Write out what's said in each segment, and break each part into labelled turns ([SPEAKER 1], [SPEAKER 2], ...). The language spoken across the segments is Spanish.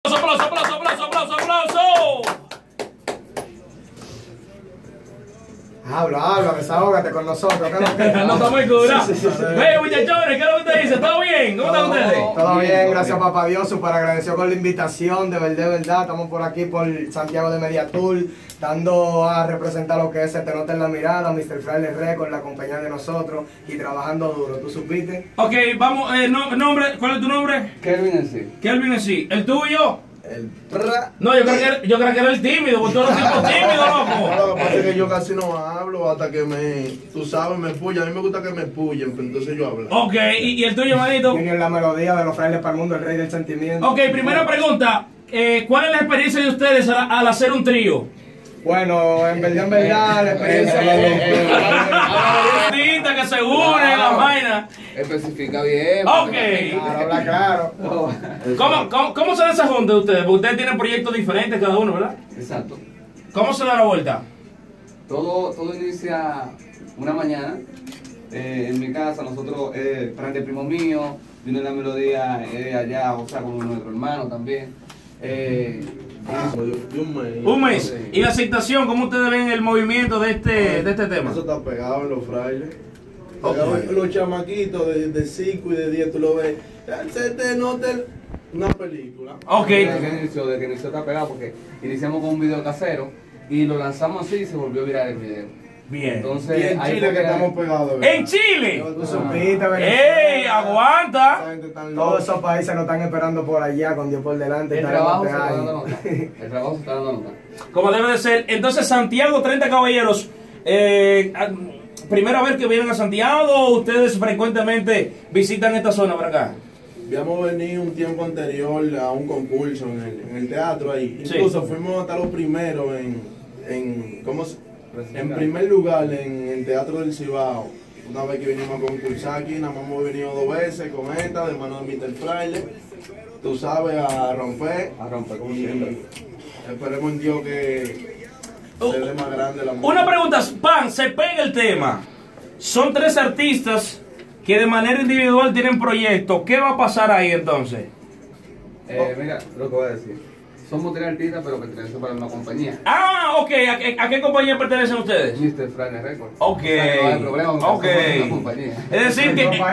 [SPEAKER 1] ¡Aplauso, aplauso, aplauso, aplauso, aplauso!
[SPEAKER 2] Habla, desahógate con nosotros.
[SPEAKER 1] No estamos muy curados. Hey, muchachones, ¿qué es lo que usted dice? ¿Todo bien? ¿Cómo están ustedes?
[SPEAKER 2] Todo bien, gracias papá Dios, súper agradecido con la invitación, de verdad, estamos por aquí por Santiago de Media Tour, dando a representar lo que es Se Te Nota en la Mirada, Mr. Fraile Records, la compañía de nosotros, y trabajando duro, ¿tú supiste?
[SPEAKER 1] Ok, vamos, nombre, ¿cuál es tu nombre?
[SPEAKER 3] Kelvin en sí.
[SPEAKER 1] Kelvin en sí. ¿El tuyo?
[SPEAKER 2] El
[SPEAKER 1] No, yo creo que era el tímido, porque tú eres un tipo tímido, loco.
[SPEAKER 4] Lo que pasa es que yo casi no hablo hasta que tú sabes, me puya. A mí me gusta que me puyen, pero entonces yo hablo.
[SPEAKER 1] Ok, ¿y el tuyo, manito?
[SPEAKER 2] Junior, la melodía de los frailes para el mundo, el rey del sentimiento.
[SPEAKER 1] Ok, primera pregunta. ¿Cuál es la experiencia de ustedes al hacer un trío?
[SPEAKER 2] Bueno, en verdad, la experiencia
[SPEAKER 1] Tinta que se une, la vaina.
[SPEAKER 3] Especifica bien.
[SPEAKER 1] Ok.
[SPEAKER 2] Habla claro.
[SPEAKER 1] ¿Cómo se da esa junta de ustedes? Porque ustedes tienen proyectos diferentes cada uno, ¿verdad?
[SPEAKER 3] Exacto.
[SPEAKER 1] ¿Cómo se da la vuelta?
[SPEAKER 3] Todo inicia una mañana. En mi casa, nosotros, frente al primo mío, viene la melodía allá, o sea, con nuestro hermano también.
[SPEAKER 1] Un mes. ¿Y la aceptación? ¿Cómo ustedes ven el movimiento de este tema?
[SPEAKER 4] Eso está pegado en los frailes.
[SPEAKER 1] Okay.
[SPEAKER 4] Los chamaquitos de 5 y de 10, tú lo ves. Se te nota una película.
[SPEAKER 1] Ok.
[SPEAKER 3] Desde que inició está pegado porque iniciamos con un video casero y lo lanzamos así y se volvió viral el video.
[SPEAKER 1] Bien.
[SPEAKER 3] Entonces,
[SPEAKER 4] Y en Chile que estamos pegados.
[SPEAKER 1] ¿En Chile?
[SPEAKER 2] Tú supiste, Venezuela.
[SPEAKER 1] ¡Ey, aguanta!
[SPEAKER 4] Esa gente tan
[SPEAKER 2] Todos
[SPEAKER 4] loca.
[SPEAKER 2] esos países nos están esperando por allá, con Dios por delante.
[SPEAKER 3] El
[SPEAKER 2] estaremos
[SPEAKER 3] trabajo se está
[SPEAKER 2] ahí.
[SPEAKER 3] dando nota. El trabajo se está dando nota.
[SPEAKER 1] Como debe de ser. Entonces, Santiago, 30 caballeros. Primera vez que vienen a Santiago, ustedes frecuentemente visitan esta zona por acá.
[SPEAKER 4] Habíamos venido un tiempo anterior a un concurso en el teatro ahí.
[SPEAKER 1] Sí.
[SPEAKER 4] Incluso fuimos hasta los primeros en primer lugar en el Teatro del Cibao. Una vez que vinimos a concursar aquí, nada más hemos venido 2 veces con esta, de mano de Mr. Fraile. Tú sabes, a romper.
[SPEAKER 3] A romper como
[SPEAKER 4] Y
[SPEAKER 3] siempre.
[SPEAKER 4] esperemos en Dios que se dé más grande la música.
[SPEAKER 1] Una pregunta, Pan, se pega el tema. Son 3 artistas que de manera individual tienen proyectos. ¿Qué va a pasar ahí entonces?
[SPEAKER 3] Mira, lo que voy a decir. Somos 3 artistas, pero pertenecemos para una compañía.
[SPEAKER 1] Ah, ok. ¿A qué compañía pertenecen ustedes?
[SPEAKER 3] Mr. Fraile Records.
[SPEAKER 1] Ok.
[SPEAKER 3] O sea, no hay problema, porque
[SPEAKER 1] Ok.
[SPEAKER 3] somos una compañía.
[SPEAKER 1] Es decir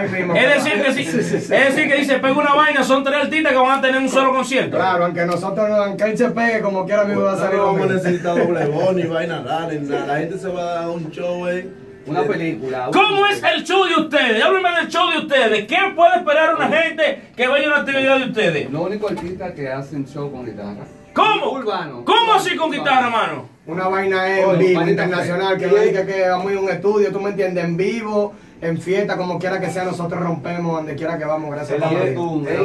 [SPEAKER 1] que si se pega una vaina, son 3 artistas que van a tener un solo concierto.
[SPEAKER 2] Claro, aunque él se pegue como quiera, a mí me va a salir
[SPEAKER 4] No
[SPEAKER 2] lo
[SPEAKER 4] vamos a
[SPEAKER 2] mismo.
[SPEAKER 4] necesitar doble boni, vaina rara, ni nada. La gente se va a dar un show,
[SPEAKER 3] Una película.
[SPEAKER 1] ¿Cómo es el show de ustedes? Háblenme del show de ustedes. ¿Qué puede esperar una gente que vaya a una actividad de ustedes?
[SPEAKER 3] Los únicos artistas que hacen show con guitarra.
[SPEAKER 1] ¿Cómo?
[SPEAKER 3] Urbano.
[SPEAKER 1] ¿Cómo así con guitarra, mano?
[SPEAKER 2] Una vaina en
[SPEAKER 3] Oye,
[SPEAKER 2] vivo,
[SPEAKER 3] manita
[SPEAKER 2] internacional, que no diga que vamos a ir a un estudio, tú me entiendes, en vivo, en fiesta, como quiera que sea, nosotros rompemos donde quiera que vamos, gracias a Dios.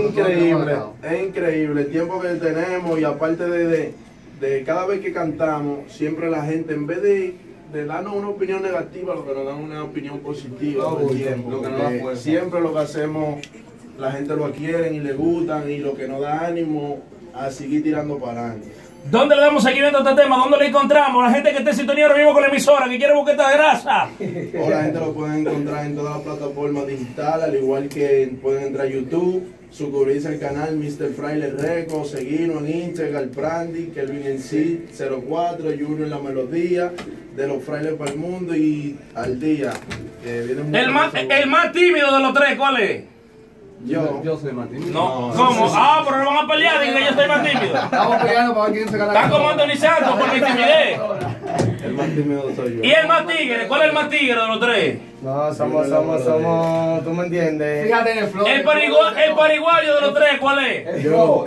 [SPEAKER 4] Es increíble el tiempo que tenemos y aparte de cada vez que cantamos, siempre la gente en vez de darnos una opinión negativa, lo que nos dan una opinión positiva todo el tiempo.
[SPEAKER 3] Lo que nos da
[SPEAKER 4] Porque
[SPEAKER 3] fuerza.
[SPEAKER 4] siempre lo que hacemos, la gente lo adquieren y le gustan y lo que nos da ánimo a seguir tirando para adelante.
[SPEAKER 1] ¿Dónde le damos seguimiento a este tema? ¿Dónde lo encontramos? La gente que esté en sintonía ahora mismo con la emisora, que quiere boqueta de grasa.
[SPEAKER 4] O la gente lo pueden encontrar en todas las plataformas digitales, al igual que pueden entrar a YouTube, suscribirse al canal Mr. Fraile Records, seguirnos en Instagram, Brandy, Kelvin en sí, 04, Junior la melodía, de los frailes para el mundo y al día.
[SPEAKER 1] El más tímido de los 3, ¿cuál es?
[SPEAKER 4] Yo.
[SPEAKER 3] soy Martín.
[SPEAKER 1] No, ¿cómo? Ah, pero no van a pelear, dicen que yo soy más tímido.
[SPEAKER 3] Estamos peleando para ver quién se gana.
[SPEAKER 1] Están como Anthony Santos por mi timidez.
[SPEAKER 4] El más tímido soy yo.
[SPEAKER 1] ¿Y el más tigre? ¿Cuál es el más tigre de los 3?
[SPEAKER 2] No, somos, tú me entiendes.
[SPEAKER 3] Fíjate en el flow.
[SPEAKER 1] El pariguayo de los 3, ¿cuál es?
[SPEAKER 2] Yo.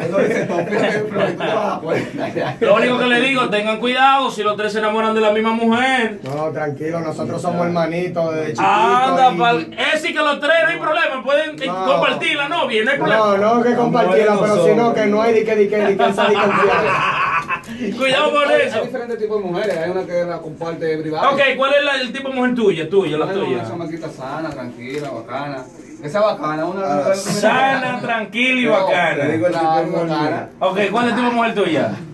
[SPEAKER 1] Lo único que le digo, tengan cuidado si los 3 se enamoran de la misma mujer.
[SPEAKER 2] No, tranquilo, nosotros somos hermanitos desde chiquitos.
[SPEAKER 1] Anda,
[SPEAKER 2] y-
[SPEAKER 1] es decir que los 3 no hay problema, pueden
[SPEAKER 2] No.
[SPEAKER 1] compartir la novia, no hay problema.
[SPEAKER 2] No, que compartirla, pero si no, que no hay de que salir confianza.
[SPEAKER 1] Cuidado con
[SPEAKER 3] Hay
[SPEAKER 1] eso.
[SPEAKER 3] diferentes tipos de mujeres. Hay una que la comparte privada.
[SPEAKER 1] Ok, ¿cuál es el tipo de mujer tuya? La
[SPEAKER 3] Una
[SPEAKER 1] tuya.
[SPEAKER 3] chamaquita sana, tranquila, bacana. Esa bacana, una
[SPEAKER 1] Sana, tranquila y bacana.
[SPEAKER 4] Te digo el tipo de mujer.
[SPEAKER 3] bacana.
[SPEAKER 1] Ok, ¿cuál es el tipo de mujer tuya?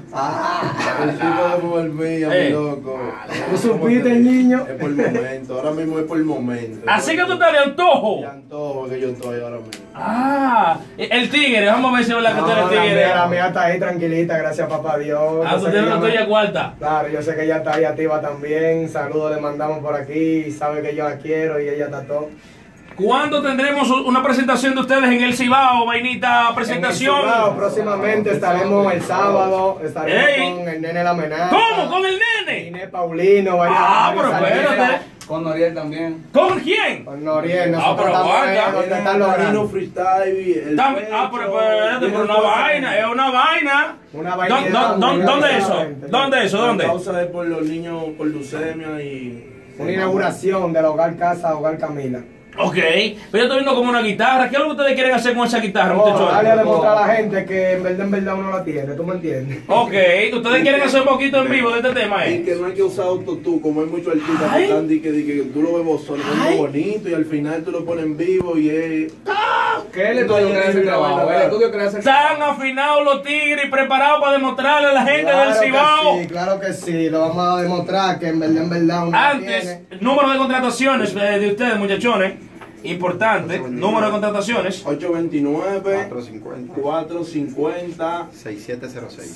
[SPEAKER 4] El tipo de mujer mía, mi loco.
[SPEAKER 2] ¿Tú supiste, niño?
[SPEAKER 4] Es por el momento, ahora mismo es por el momento.
[SPEAKER 1] Así que tú estás de antojo.
[SPEAKER 4] De antojo que yo estoy ahora mismo.
[SPEAKER 1] Ah, el tigre, vamos a ver si es verdad que tú eres tigre.
[SPEAKER 2] La mía está ahí tranquilita, gracias papá Dios.
[SPEAKER 1] Ah,
[SPEAKER 2] Yo
[SPEAKER 1] tú
[SPEAKER 2] sé que
[SPEAKER 1] tienes una
[SPEAKER 2] ella
[SPEAKER 1] tuya cuarta.
[SPEAKER 2] Claro, yo sé que ella está ahí activa también. Saludos le mandamos por aquí. Sabe que yo la quiero y ella está todo.
[SPEAKER 1] ¿Cuándo tendremos una presentación de ustedes en el Cibao, vainita? Presentación.
[SPEAKER 2] Claro, próximamente estaremos el sábado. Estaremos
[SPEAKER 1] Ey.
[SPEAKER 2] con el nene La Amenaza.
[SPEAKER 1] ¿Cómo? ¿Con el nene?
[SPEAKER 2] Inés Paulino, vaya.
[SPEAKER 1] Ah, pero espérate.
[SPEAKER 3] Con Noriel también.
[SPEAKER 1] ¿Con quién?
[SPEAKER 2] Con Noriel,
[SPEAKER 1] Ah,
[SPEAKER 2] nosotros
[SPEAKER 1] pero
[SPEAKER 2] estamos
[SPEAKER 1] aguanta.
[SPEAKER 2] ahí donde están los
[SPEAKER 4] Marino
[SPEAKER 2] grandes.
[SPEAKER 4] freestyle, el
[SPEAKER 1] También- pero espérate, pero una vaina, es una vaina.
[SPEAKER 2] Una vaina.
[SPEAKER 1] ¿Dónde es eso? ¿Dónde es eso?
[SPEAKER 4] La
[SPEAKER 1] ¿Dónde?
[SPEAKER 4] causa es por los niños por leucemia y...
[SPEAKER 2] Una inauguración del Hogar Casa, Hogar Camila.
[SPEAKER 1] Ok, pero yo estoy viendo como una guitarra. ¿Qué es lo que ustedes quieren hacer con esa guitarra,
[SPEAKER 2] Oh,
[SPEAKER 1] muchachos?
[SPEAKER 2] dale a demostrar a la gente que en verdad uno la tiene, ¿tú me entiendes?
[SPEAKER 1] Ok, ustedes quieren hacer un poquito en vivo de este tema,
[SPEAKER 4] Y
[SPEAKER 1] ¿eh?
[SPEAKER 4] que no hay que usar autotune, como hay muchos artistas
[SPEAKER 1] Ay.
[SPEAKER 4] que están que tú lo ves vos solo,
[SPEAKER 1] Ay.
[SPEAKER 4] es bonito y al final tú lo pones en vivo y es...
[SPEAKER 2] ¿Qué le
[SPEAKER 3] Estudio que hace el trabajo. El estudio que hace el trabajo.
[SPEAKER 1] Están afinados los tigres y preparados para demostrarle a la gente
[SPEAKER 2] Claro
[SPEAKER 1] del
[SPEAKER 2] que
[SPEAKER 1] Cibao.
[SPEAKER 2] sí, claro que sí, lo vamos a demostrar que en verdad uno la
[SPEAKER 1] Antes,
[SPEAKER 2] tiene.
[SPEAKER 1] número de contrataciones de ustedes, muchachones. Importante, número de contrataciones.
[SPEAKER 4] 829
[SPEAKER 5] 450
[SPEAKER 4] 450
[SPEAKER 5] 6706.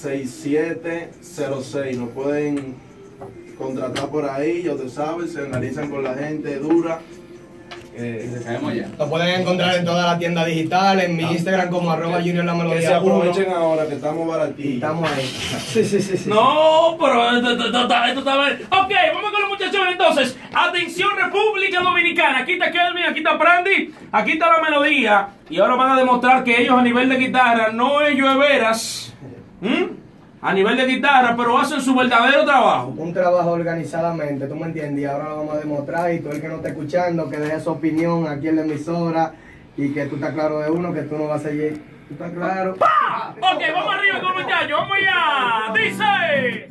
[SPEAKER 4] 6706. Nos pueden contratar por ahí, ya te sabes, se analizan con la gente dura.
[SPEAKER 3] Caemos ya.
[SPEAKER 2] Lo pueden encontrar en todas las tiendas digitales, en mi Instagram como @junior la
[SPEAKER 4] Que se
[SPEAKER 2] melodía 1.
[SPEAKER 4] aprovechen ahora que estamos
[SPEAKER 2] Y
[SPEAKER 4] baratillos.
[SPEAKER 2] estamos ahí. Sí.
[SPEAKER 1] No, pero esto está bien. Ok, vamos con los muchachos entonces. Atención República Dominicana. Aquí está Kelvin, aquí está Brandy, aquí está la melodía. Y ahora van a demostrar que ellos a nivel de guitarra no es llueveras. A nivel de guitarra, pero hacen su verdadero trabajo.
[SPEAKER 2] Un trabajo organizadamente, ¿tú me entiendes? Y ahora lo vamos a demostrar y todo el que no esté escuchando, que deje su opinión aquí en la emisora y que tú estás claro de uno, que tú no vas a seguir. ¿Tú estás claro?
[SPEAKER 1] Ok, vamos arriba con los muchachos, vamos allá. Dice.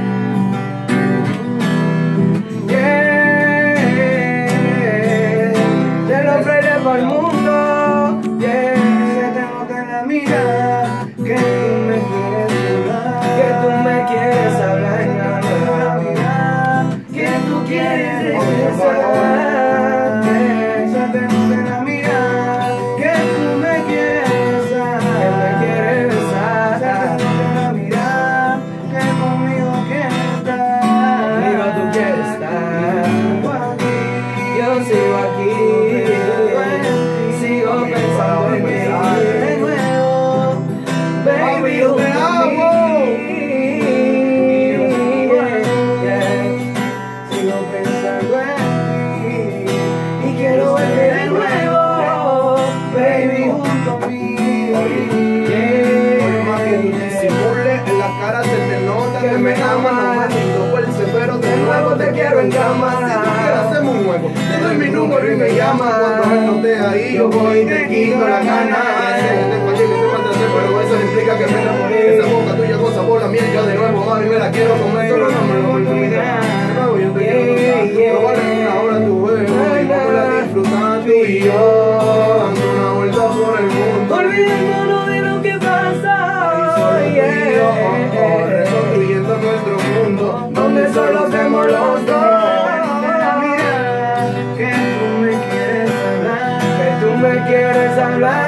[SPEAKER 2] De los frailes para el mundo, se te nota en la mirada que tú me quieres hablar, que tú quieres regresar, se te nota en la mirada que tú me quieres besar, se te nota en la mirada que conmigo quieres estar, conmigo tú quieres estar. Yo sigo aquí, sigo pensando en ti de nuevo, baby, yo te amo. Sigo pensando en ti y quiero verte de nuevo, baby, junto a mí.
[SPEAKER 4] Por más que tú disimules, en la cara se te nota que me amas, no más ni no fuerce, pero de nuevo te quiero en cama. Si tú quieres hacemos un juego, te doy mi número y me llamas. Cuando él no esté ahí, yo voy y te quito la gana. Te fallé, que te maltraté, pero eso no implica que me enamoré. Esa boca tuya con sabor a miel, yo de nuevo, mami, me la quiero comer, solo no me lo olvides. De nuevo yo te quiero probar una hora tu juego y vamos a disfrutar tú y yo, dando una vuelta por el mundo.
[SPEAKER 2] Olvidémonos de lo que pasa hoy,
[SPEAKER 4] Reconstruyendo nuestro mundo,
[SPEAKER 2] donde solo hacemos los dos. Que tú me quieres hablar, que tú me quieres hablar,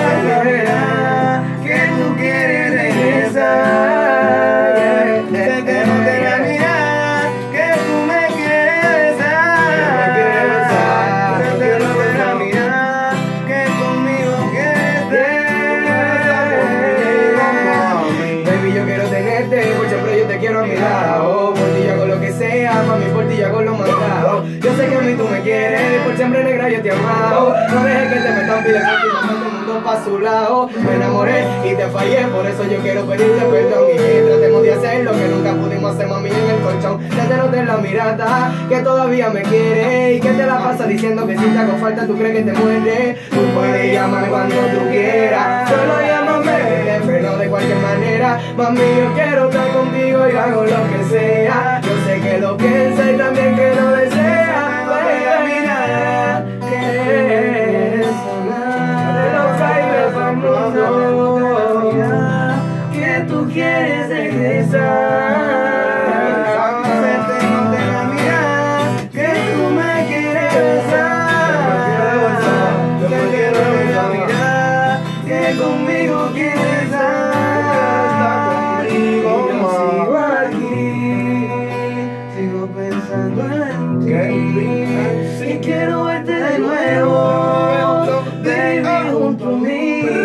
[SPEAKER 2] que tú quieres regresar. Se te nota en la mirada que tú me quieres besar. Se te nota en la mirada que conmigo quieres estar. Baby, yo quiero tenerte, por siempre yo te quiero a mi lado. Por ti yo hago lo que sea, mami, por ti yo hago lo mandado. Yo sé que a mí tú me quieres, por siempre negra yo te he amado. No dejes que te metan pilas contigo, todo el mundo pa' su lado. Me enamoré y te fallé, por eso yo quiero pedirte perdón. Y que tratemos de hacer lo que nunca pudimos hacer, mami, en el colchón. Ya te noté en la mirada que todavía me quiere y que te la pasa diciendo que si te hago falta tú crees que te mueres. Tú puedes llamarme cuando tú quieras, solo llámame, te freno de cualquier manera. Mami, yo quiero estar contigo y hago lo que sea. Yo sé que lo piensas y también que lo deseas. Puedes mirar, quieres hablar de los frailes para el mundo, que tú
[SPEAKER 5] conmigo quieres regresar. Verte no te la miras, que tú me quieres besar. Que quiero ver la mirada, que conmigo quieres estar. Y yo sigo aquí, sigo pensando en ti. Y quiero verte de nuevo, baby, junto a mí.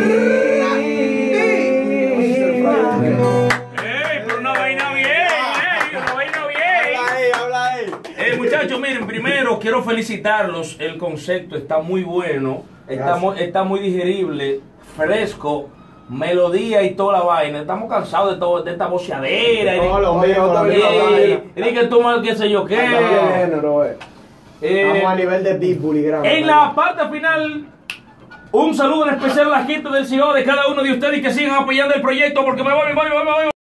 [SPEAKER 1] Pero una vaina bien, una vaina bien.
[SPEAKER 2] Habla ahí.
[SPEAKER 1] Muchachos, miren, primero quiero felicitarlos. El concepto está muy bueno, está muy digerible, fresco, melodía y toda la vaina. Estamos cansados de esta boceadera.
[SPEAKER 2] No, lo mío también.
[SPEAKER 1] Y que tú mal qué sé yo qué.
[SPEAKER 2] Estamos a nivel de Pitbull y grande.
[SPEAKER 1] En la parte final, un saludo en especial a la gente del CEO de cada uno de ustedes y que sigan apoyando el proyecto porque me voy.